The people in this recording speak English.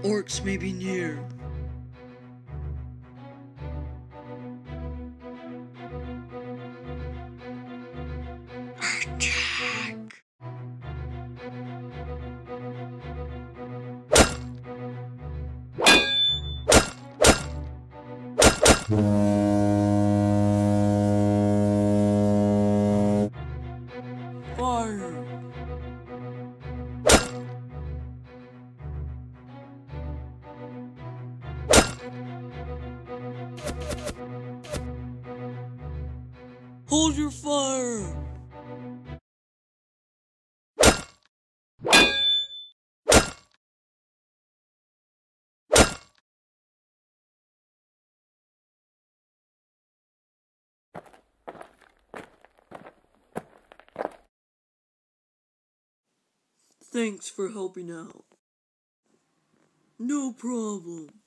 Orcs may be near. Attack! Fire! Hold your fire! Thanks for helping out. No problem.